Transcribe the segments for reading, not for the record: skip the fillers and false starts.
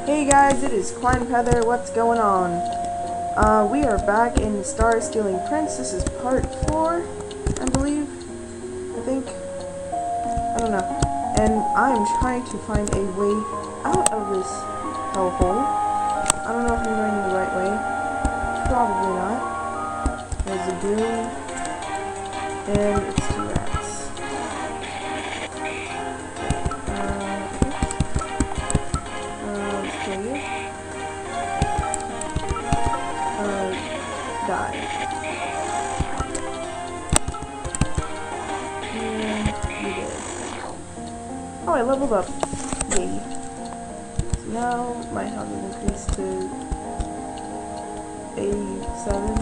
Hey guys, it is Quine Feather. What's going on? We are back in Star Stealing Prince. This is part 4, I believe. I think. I don't know. And I'm trying to find a way out of this hellhole. I don't know if I'm going the right way. Probably not. There's a goon. And it's 2 rats. Let's kill you. Die. And you did. Oh, I leveled up. Yay. So now my health is increased to 87.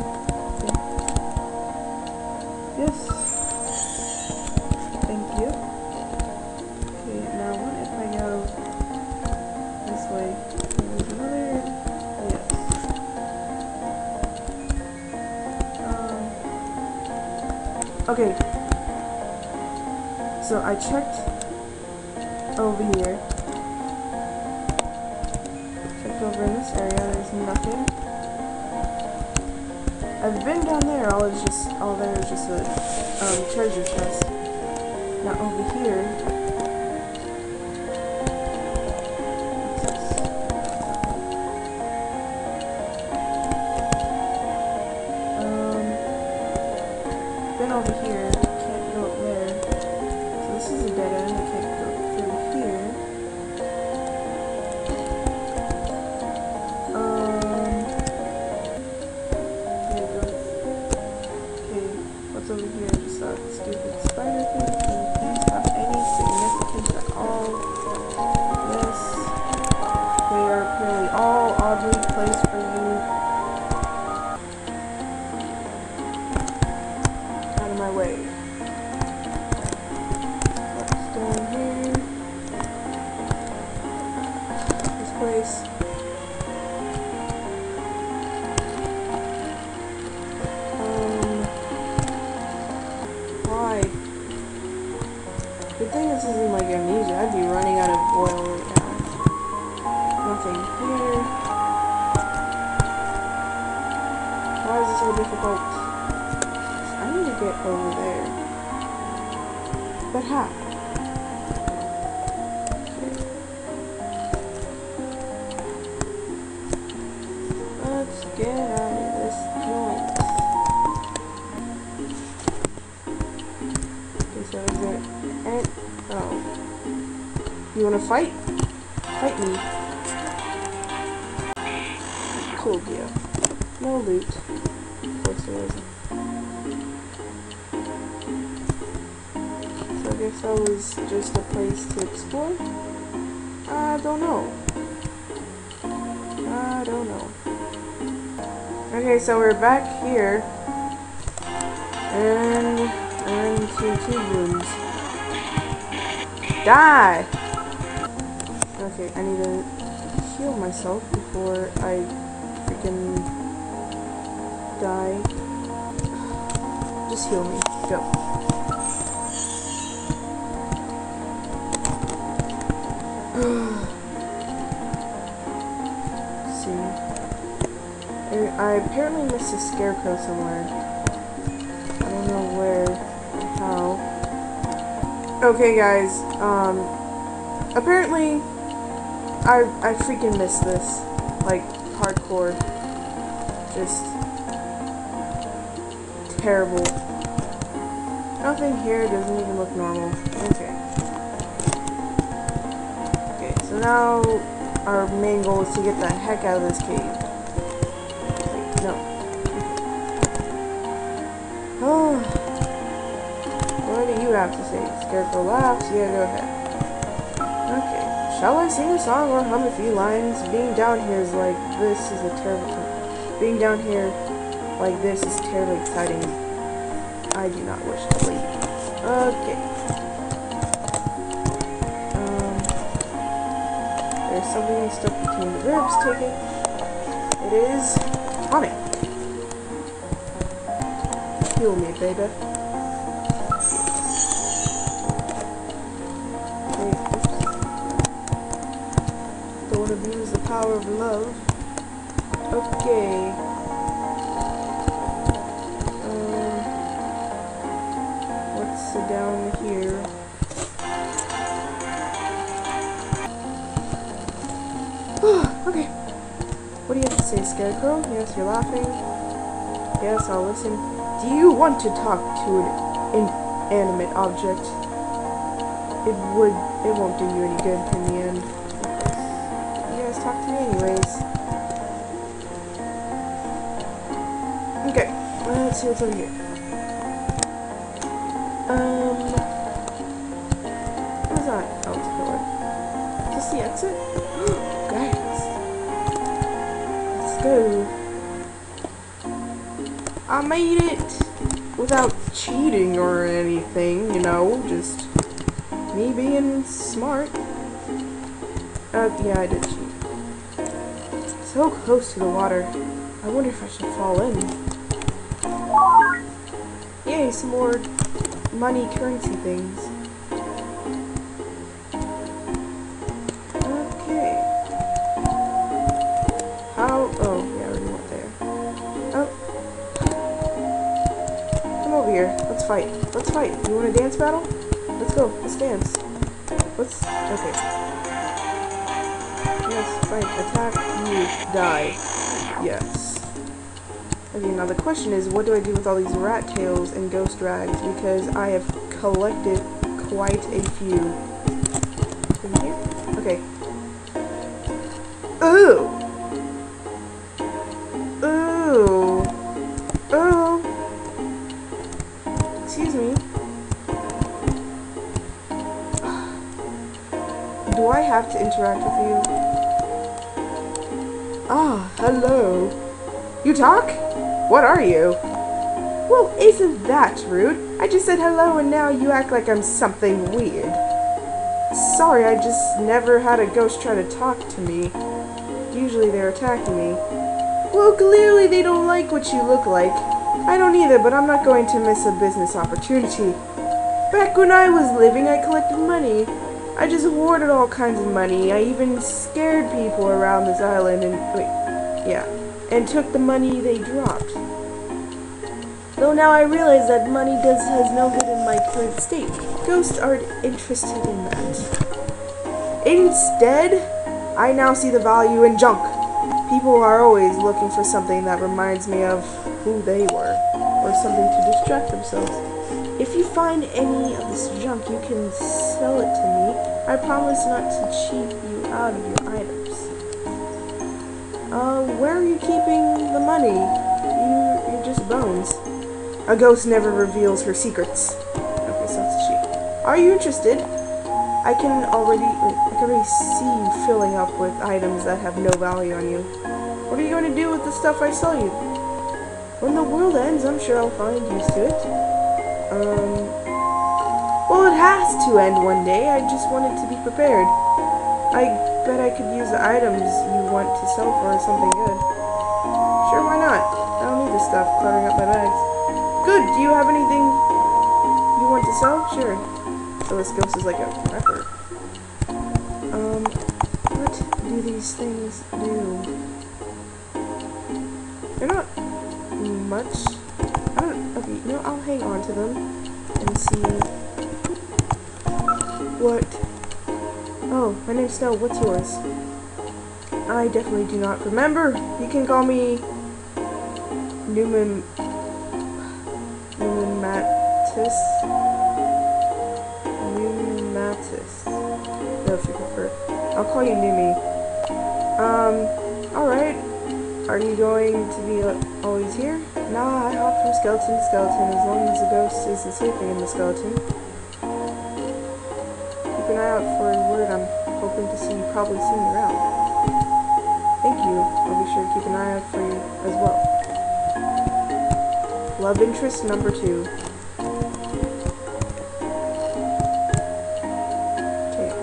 Yes. Thank you. Okay, now what if I go this way? There's another. Yes. Okay. So I checked over here. Checked over in this area. There's nothing. I've been down there. All there is just a treasure chest. Now over here. Then over here, can't go up there. So this is a dead end, I can't go through here. Okay, what's over here? Just that stupid spider thing. Can these have any significance at all? Yes. They are apparently all oddly placed for you. My way. What's down here? This place. Why? Good thing this isn't like amnesia. I'd be running out of oil right now. Nothing here. Why is this so difficult? I need to get over there. But how? Okay. Let's get out of this joint. Okay, so is there and oh. You wanna fight? Fight me. Cool deal. No loot. Of course there isn't. I guess that was just a place to explore? I don't know. I don't know. Okay, so we're back here. And we're into 2 rooms. Die! Okay, I need to heal myself before I freaking die. Just heal me. Go. See, I apparently missed a scarecrow somewhere. I don't know where or how. Okay, guys. Apparently, I freaking missed this, like hardcore. Just terrible. Nothing here doesn't even look normal. Okay. So now, our main goal is to get the heck out of this cave. Wait, no. Oh. What do you have to say? Scarecrow laughs? Yeah, go ahead. Okay. Shall I sing a song or hum a few lines? Being down here is like this is a terrible... Being down here like this is terribly exciting. I do not wish to leave. Okay. There's something stuck between the ribs. Take it. It is tonic. Heal me, baby. Okay, oops. abuse the power of love. Okay. What's down here? Okay. What do you have to say, Scarecrow? Yes, you're laughing. Yes, I'll listen. Do you want to talk to an inanimate object? It won't do you any good in the end. You guys talk to me anyways. Okay, let's see what's over here. What is that? Oh, it's a pillar. Is this the exit? Guys. Let's go. I made it! Without cheating or anything, you know, just me being smart. Yeah, I did cheat. So close to the water. I wonder if I should fall in. Yay, some more money currency things. Okay. How? Oh, yeah, I already went there. Oh. Come over here. Let's fight. Let's fight. You want a dance battle? Let's go. Let's dance. Let's... Okay. Yes, fight. Attack. You die. Yes. Okay, now the question is, what do I do with all these rat tails and ghost rags? Because I have collected quite a few. In here? Okay. Ooh! Ooh! Ooh! Excuse me. Do I have to interact with you? Ah, hello. You talk? What are you? Well, isn't that rude? I just said hello and now you act like I'm something weird. Sorry, I just never had a ghost try to talk to me. Usually they're attacking me. Well, clearly they don't like what you look like. I don't either, but I'm not going to miss a business opportunity. Back when I was living, I collected money. I just hoarded all kinds of money. I even scared people around this island and took the money they dropped. Though now I realize that money has no good in my current state. Ghosts aren't interested in that. Instead, I now see the value in junk. People are always looking for something that reminds me of who they were, or something to distract themselves. If you find any of this junk, you can sell it to me. I promise not to cheat you out of your items. Where are you keeping the money? You're just bones. A ghost never reveals her secrets. Okay, so that's a cheat. Are you interested? I can already see you filling up with items that have no value on you. What are you going to do with the stuff I sell you? When the world ends, I'm sure I'll find use to it. Well, it has to end one day. I just wanted to be prepared. I bet I could use the items you want to sell for something good. Sure, why not? I don't need this stuff cluttering up my bags. Good, do you have anything you want to sell? Sure. So this ghost is like a rapper. What do these things do? They're not much. Okay, you know, I'll hang on to them and see what... Oh, my name's Snow. What's yours? I definitely do not remember. You can call me Numismatus. No, if you prefer. I'll call you Numi. Alright. Are you going to be always here? Nah, I hop from skeleton to skeleton as long as the ghost isn't sleeping in the skeleton. Keep an eye out for a word. I'm hoping to see you probably see me around. Thank you. I'll be sure to keep an eye out for you as well. Love interest number 2. Okay.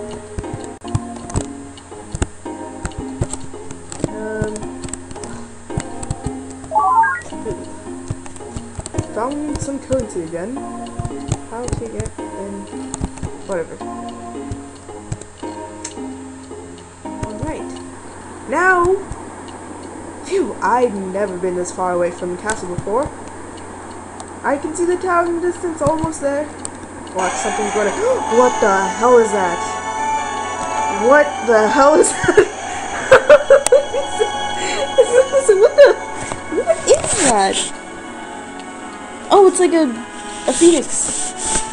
Found some currency again. How to get in... Whatever. Alright. Now, phew, I've never been this far away from the castle before. I can see the town in the distance, almost there. Watch, something's going to... What the hell is that? What the hell is that? What is that? Oh, it's like a phoenix.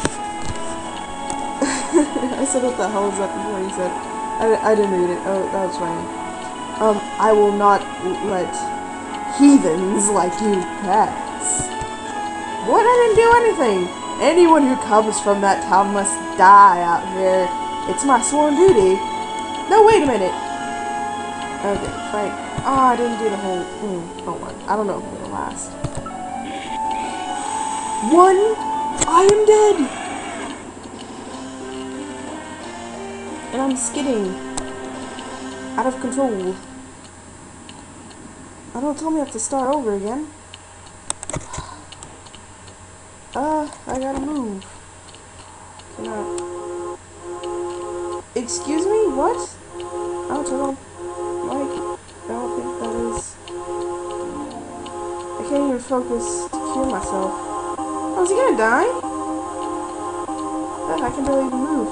I said, what the hell is that before you said? I didn't read it. Oh, that was funny. I will not let heathens like you pass. What? I didn't do anything. Anyone who comes from that town must die out here. It's my sworn duty. No, wait a minute. Okay, fine. Oh, I didn't do the whole... hold on. I don't know if I'm gonna last. 1. I am dead. And I'm skidding. Out of control. I don't tell me I have to start over again. I gotta move. Excuse me? What? Oh, turn on. Like, I don't think that is... I can't even focus to cure myself. Oh, is he gonna die? I can barely even move.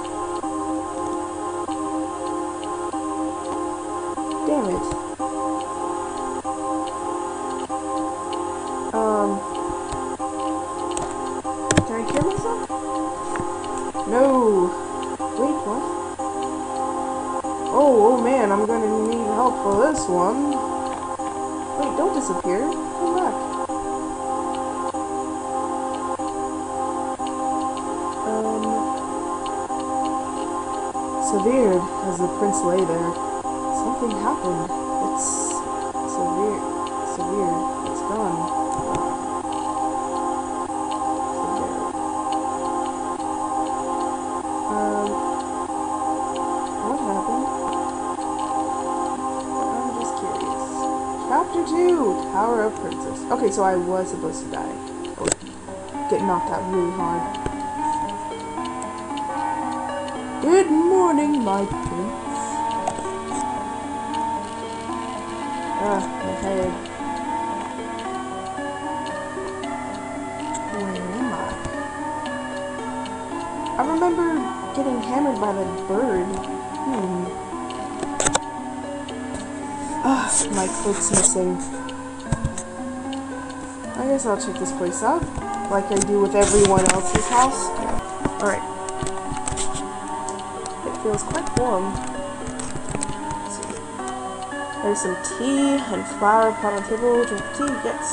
Damn it. Can I cure myself? No. Wait, what? Oh man, I'm gonna need help for this one. Wait, don't disappear. Come back. Severed, as the prince lay there. Something happened. It's severe. It's gone. What happened? I'm just curious. Chapter 2, Tower of Princess. Okay, so I was supposed to die. Or get knocked out really hard. Good morning, my prince. My head. Where am I remember getting hammered by that bird. My cloak's missing. I guess I'll check this place out, like I do with everyone else's house. Alright. It feels quite warm. There's some tea and flour pot on the table. Drink tea, yes.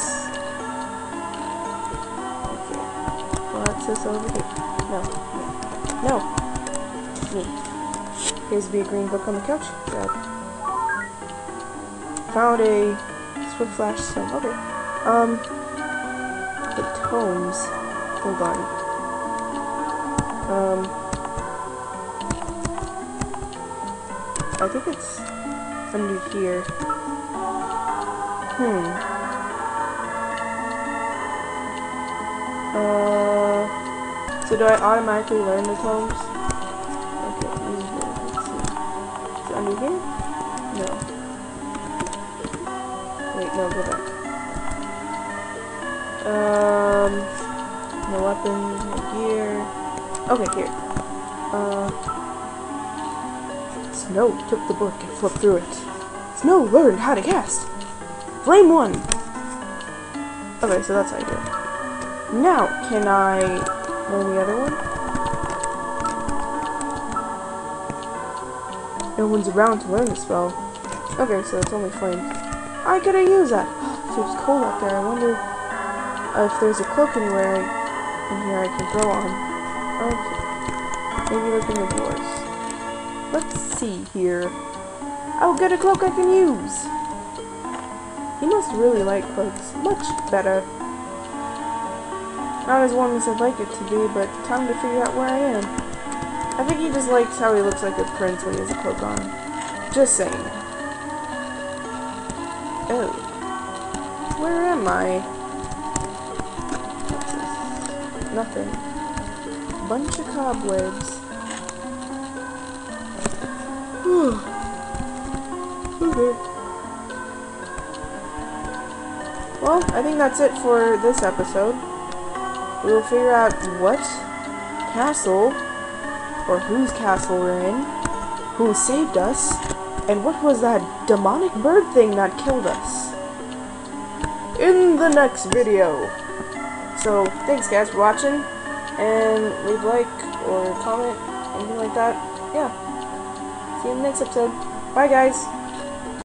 Okay. What's this over here? No. Me. Here's a green book on the couch. Grab. Found a Swift Flash Stone. Okay. The tomes. Hold on. I think it's under here. So do I automatically learn the tomes? Okay, let's see. Is it under here? No. Wait, no, go back. No weapons, no gear. Okay, here. Snow took the book and flipped through it. Snow learned how to cast. Flame 1. Okay, so that's how I do it. Now, can I learn the other one? No one's around to learn the spell. Okay, so it's only flame. I could use that. It feels cold out there. I wonder if there's a cloak anywhere in here I can throw on. Okay. Maybe look in the drawers. Let's see here. I'll get a cloak I can use. He must really like cloaks. Much better. Not as warm as I'd like it to be, but time to figure out where I am. I think he just likes how he looks like a prince when he has a cloak on. Just saying. Oh. Where am I? What's this? Nothing. Bunch of cobwebs. Whew. Well, I think that's it for this episode. We will figure out what castle, or whose castle we're in, who saved us, and what was that demonic bird thing that killed us in the next video. So, thanks guys for watching, and leave a like or comment, anything like that. Yeah. See you in the next episode. Bye guys!